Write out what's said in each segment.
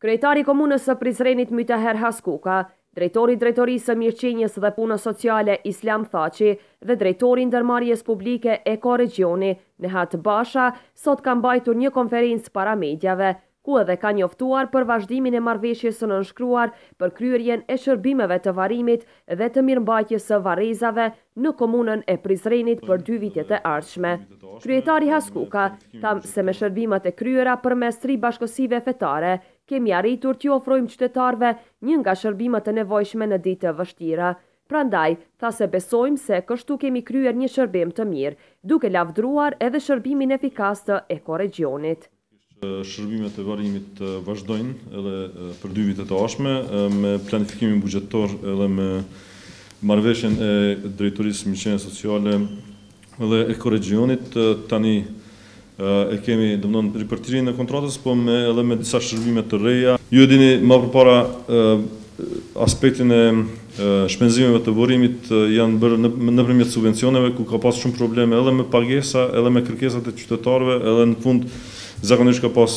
Kryetari i Komunës së Prizrenit Mytaher Haskuka, drejtori i Drejtorisë së Mirëqenies dhe Punës Sociale Islam Thaçi dhe drejtori i Ndërmarrjes Publike Eko-Regioni Nehat Basha sot kanë mbajtur një konferencë para mediave, ku edhe ka njoftuar për vazhdimin e marrëveshjes së nënshkruar për kryerjen e shërbimeve të varrimit dhe të mirëmbajtjes së varrezave në komunën e Prizrenit për 2 vitet e ardhshme. Kryetari Haskuka tha se me shërbimet e kryera përmes 3 bashkësive fetare kemi arritur t'ju ofrojmë qytetarëve një nga shërbimet e nevojshme në ditë të vështira. Prandaj, tha se besojmë se kështu kemi kryer një shërbim të mirë, duke lavdruar edhe shërbimin efikas të Eko-Regionit. Shërbimet e varrimit vazhdojnë edhe për 2 vitet e ardhshme me planifikimin buxhetor edhe me marrëveshjen e Drejtorisë së Mirëqenies Sociale dhe Eko-Regionit. Tani e kemi ripërtirin e kontratës, po edhe me disa shërbime të reja. Ju e dini më përpara aspektin e shpenzimeve të varrimit janë bërë nëpërmjet subvencioneve, ku ka pas shumë probleme edhe me pagesa, edhe me kërkesat e qytetarëve, edhe në fund zakonisht ka pas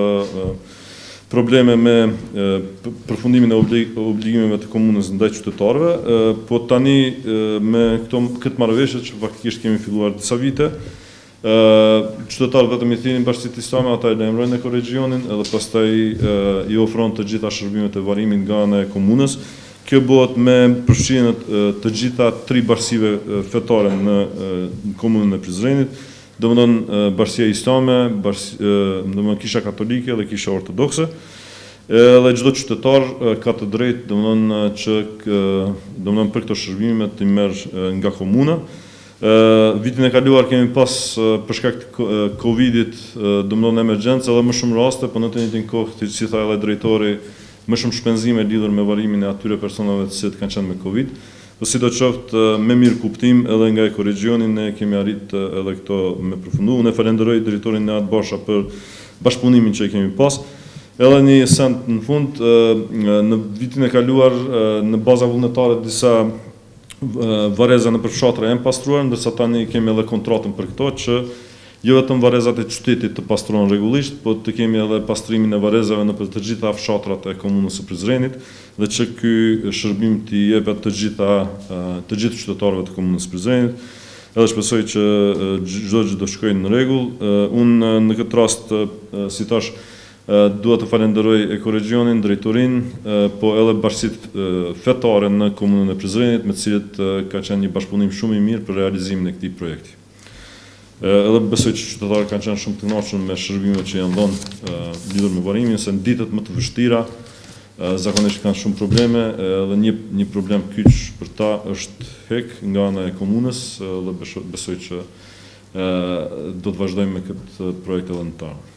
probleme me përfundimin e obligimeve të komunës ndaj qytetarëve, po tani me këtë marrëveshje që faktikisht kemi filluar disa vite, qytetarët vetëm i thinin Bashkësitë Islame, ata e lajmërojnë Eko-Regionin edhe pastaj i ofron të gjitha shërbimet e varrimit nga ana e komunës. Kjo bëhet me përfshirjen të gjitha 3 bashkësive fetare në komunën e Prizrenit, domethënë Bashkia Islame, domethënë Kisha Katolike dhe Kisha Ortodokse. Dhe çdo qytetar ka të drejtë domethënë që domethënë për këto shërbime të merr nga komuna. Vitin e kaluar kemi pas për shkak të Covidit domethënë emergjencë edhe më shumë raste, por në të njëjtin kohë, si tha edhe drejtori, më shumë shpenzime lidhur me varrimin e atyre personave të cilët kanë qenë me Covid. Po sidoqoftë me mirë kuptim edhe nga Eko-Regioni ne kemi arritë edhe këto me përfundu. Unë falenderoj drejtorin Nehat Basha për bashkëpunimin që kemi pas. Edhe një send në fund, në vitin e kaluar në baza vullnetare disa varreza në përfshatra janë pastruar, ndërsa tani kemi edhe kontratën për këto që jo vetëm varrezat e qytetit të pastrohen rregullisht, po të kemi edhe pastrimin e varrezave në të gjitha fshatrat e komunës së Prizrenit dhe që ky shërbim t'i jepet të gjithë qytetarëve të komunës së Prizrenit. Edhe shpresoj që çdo gjë do shkojë në rregull. Unë në këtë rast, si thash, duhet të falenderoj Eko-Regionin, drejtorinë, po edhe bashkësitë fetare në komunën e Prizrenit, me të cilët ka qenë një bashkëpunim shumë i mirë për realizimin e këtij projekti. Edhe besoj që qytetarët kanë qenë shumë të kënaqur me shërbimet që janë dhënë lidhur me varrimin, se në ditët më të vështira zakonisht kanë shumë probleme, edhe një problem kyç për ta është hek nga ana e komunës, dhe besoj që do të vazhdojmë me këtë projekt edhe në të ardhmen.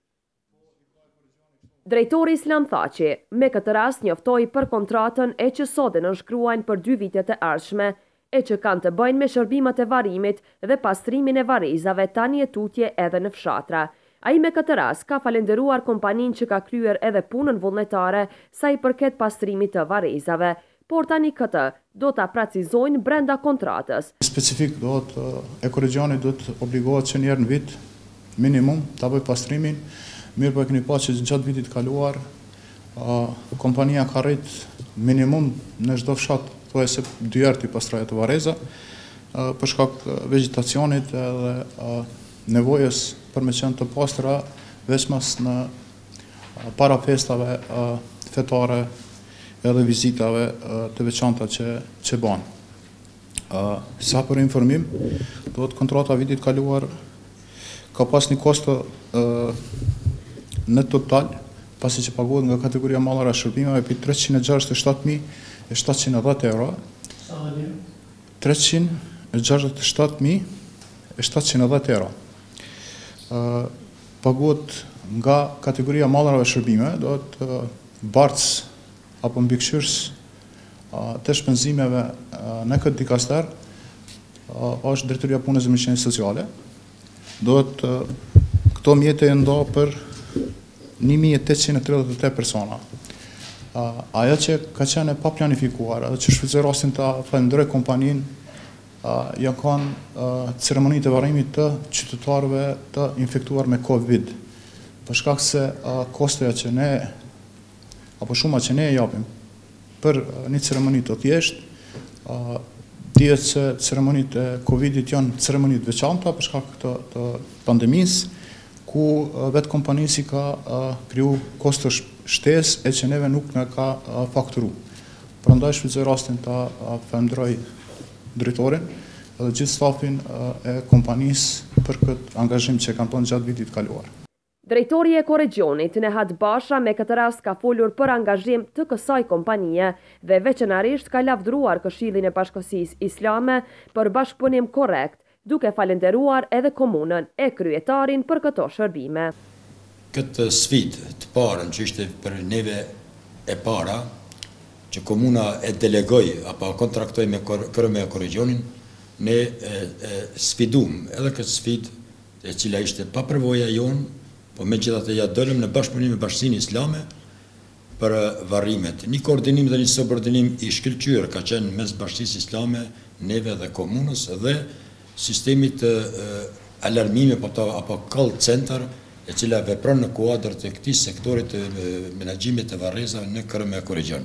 Drejtori Islam Thaçi me këtë rast njoftoi për kontratën e që sot e nënshkruajnë për 2 vitet e ardhshme, e që kanë të bëjnë me shërbimet e varrimit dhe pastrimin e varrezave tani e tutje edhe në fshatra. Ai me këtë rast ka falenderuar kompaninë që ka kryer edhe punën vullnetare sa i përket pastrimit të varrezave, por tani këtë do ta precizojnë brenda kontratës. Specifik Eko-Regioni do të obligohet që një herë në vit minimum ta bëjë pastrimin. Mirë po e keni pa që gjatë vitit kaluar kompania ka rrit minimum në çdo fshat se 2 herë t'i pastrojë të varreza, për shkak të vegetacionit edhe nevojës për me qenë të pastra veçmas në para festave fetare edhe vizitave të veçanta që banë. Sa për informim, do të kontrata vitit kaluar ka pas një kosto në total, pasi që paguhet nga kategoria mallara shërbimeve për 367.710 euro. 367.710 euro. Paguhet nga kategoria mallarave shërbimeve, do të bartës apo mbikëqyrës të shpenzimeve në këtë dikaster, është Drejtoria Punës dhe Mirëqenies Sociale. Do të këto mjete e ndo për 1.838 persona. Ajo që ka qenë pa planifikuar, edhe që shfrytëzoj rastin të falenderoj kompaninë, janë kanë ceremonitë e varrimit të qytetarëve të infektuar me Covid. Për shkak se kostoja që ne apo shuma që ne e japim për një ceremoni të thjeshtë, dihet se ceremonitë e Covidit janë ceremonitë veçanta për shkak të pandemisë, ku vetë kompanisi ka kriju kosto shtesë e që neve nuk në ka fakturu. Prandaj shfrytëzoj rastin ta falenderoj drejtorin edhe gjithë stafin e kompanisë për këtë angazhim që kanë tonë gjatë vitit kaluar. Drejtori e Korregjonit Nehat Basha me këtë rast ka folur për angazhim të kësaj kompanie dhe veçanërisht ka lavdruar Këshillin e Bashkësisë Islame për bashkëpunim korrekt, duke falenderuar edhe komunën e kryetarin për këto shërbime. Këtë sfidë të parën që ishte për neve e para, që komuna e delegoj apo kontraktoj me Korregjonin, ne sfidum edhe këtë sfidë e cila ishte pa përvoja jonë, po me gjithatë ja dëllëm në bashkëpunim me Bashkësinë Islame për varrimet. Një koordinim dhe një subordinim i shkëlqyer ka qenë mes Bashkësisë Islame, neve dhe komunës dhe sistemit alarmime apo call center e cila vepron në kuadër të këtij sektorit të menaxhimit të varrezave në KRM Korregjon.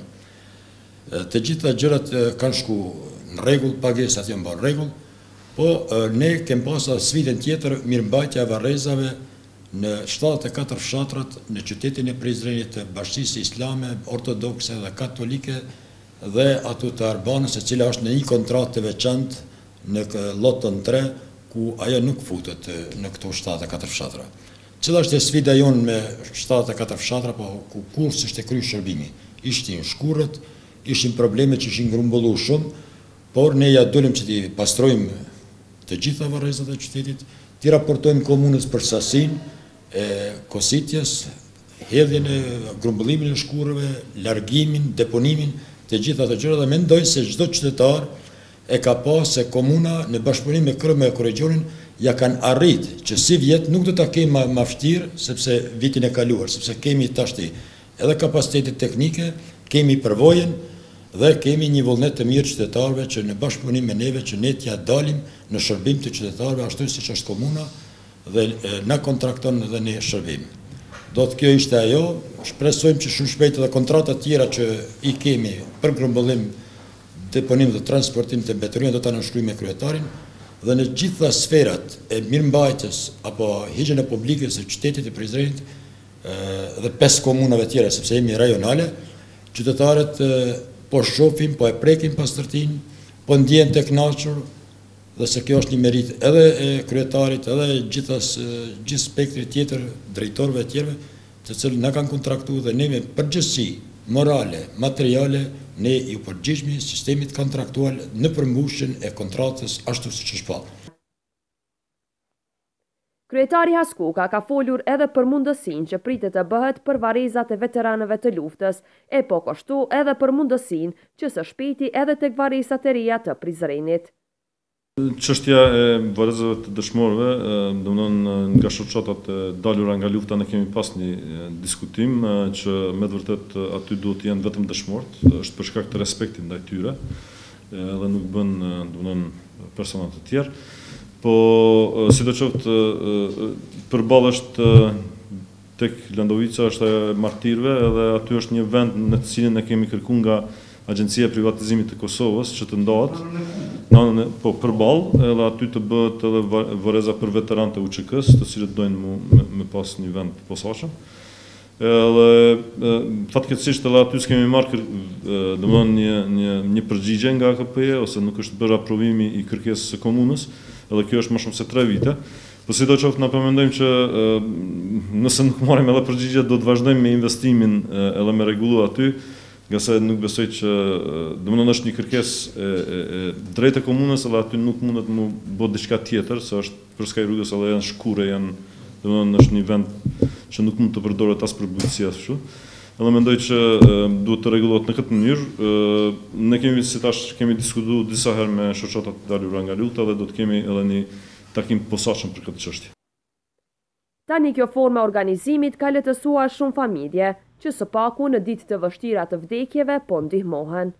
Të gjitha gjërat kanë shku në rregull, pagesat janë bërë rregull, po ne kemi pasur sfidën tjetër, mirëmbajtja e varrezave në 74 fshatrat në qytetin e Prizrenit të Bashkisë Islame, ortodokse dhe katolike dhe ato të Arbanës, e cila është në një kontratë të veçantë në lotën 3, ku ajo nuk futet në këto 74 fshatra. Cila është e sfida jonë me 74 fshatra, po ku kur s'ishte kryer shërbimi. Ishtin shkurrët, ishin probleme që ishin grumbulluar shumë, por ne ja dolim që t'i pastrojmë të gjitha varrezat e qytetit, t'i raportojmë komunës për sasinë e kositjes, hedhjen e grumbullimin e shkurrëve, largimin, deponimin, të gjitha të gjëra, dhe mendoj se çdo qytetar e ka pas se komuna në bashkëpunim me KRM Korregjonin ja kanë arrit që si vjet nuk do ta kemi më vështirë sepse vitin e kaluar, sepse kemi tashti edhe kapacitetet teknike, kemi përvojën dhe kemi një vullnet të mirë qytetarëve që në bashkëpunim me neve që ne t'ja dalim në shërbim të qytetarëve ashtu siç është komuna dhe na kontrakton dhe ne shërbim. Do të kjo ishte ajo, shpresojmë që shumë shpejt edhe kontratat tjera që i kemi për grumbullim, deponim dhe transportim të mbeturinave do ta nënshkruajmë me kryetarin dhe në gjitha sferat e mirëmbajtjes apo higjien e publike së qytetit të Prizrenit dhe 5 komunave tjera sepse jemi rajonale, qytetarët po shohin, po e prekin pastërtinë, po ndjehen të kënaqur dhe se kjo është një merit edhe e kryetarit, edhe gjithë spektrit tjetër, drejtorëve e tjerëve, të cilët na kanë kontraktuar dhe ne me përgjegjësi morale, materiale, ne ju përgjigjemi sistemit kontraktual në përmbushjen e kontratës ashtu siç është shpall. Kryetari Haskuka ka folur edhe për mundësinë që pritet të bëhet për varrezat e veteranëve të luftës, e po kështu edhe për mundësinë që së shpejti edhe tek varrezat e reja të Prizrenit. Çështja e varrezave të dëshmorëve, domthonë nga shoqatat e dalura nga lufta ne kemi pas një diskutim që me të vërtet aty duhet të jenë vetëm dëshmorët, është për shkak të respektit ndaj tyre, edhe nuk bën domthonë persona të tjerë. Po sidoqoftë përballë tek Landovica është e martirëve edhe aty është një vend në të cilin ne kemi kërkuar nga Agjencia e Privatizimit të Kosovës që të ndahet, po përballë, edhe aty të bëhet edhe varreza për veteranët e UÇK-s, të cilët dojnë me pas një vend të posaçëm. Edhe fatkeqësisht edhe aty s'kemi marrë domthonë një përgjigje nga AKP-ja ose nuk është bërë aprovimi i kërkesës së komunës, edhe kjo është më shumë se 3 vite. Po sidoqoftë na përmendojmë që nëse nuk marrim edhe përgjigje do të vazhdojmë me investimin edhe me rregullu aty, nga se nuk besoj që domthonë është një kërkesë e drejtë e komunës, edhe aty nuk mundet më bëj diçka tjetër, se është për skaj rrugës edhe janë shkure, domthonë është një vend që nuk mund të përdoret as për bujqësi as kështu. Edhe mendoj që duhet të rregullohet në këtë mënyrë. Ne kemi si tash kemi diskutuar disa herë me shoqatat e dalura nga luta dhe do të kemi edhe një takim posaçëm për këtë çështje. Tani kjo forma organizimit ka lehtësuar shumë familje, që së paku në ditë të vështira të vdekjeve po ndihmohen.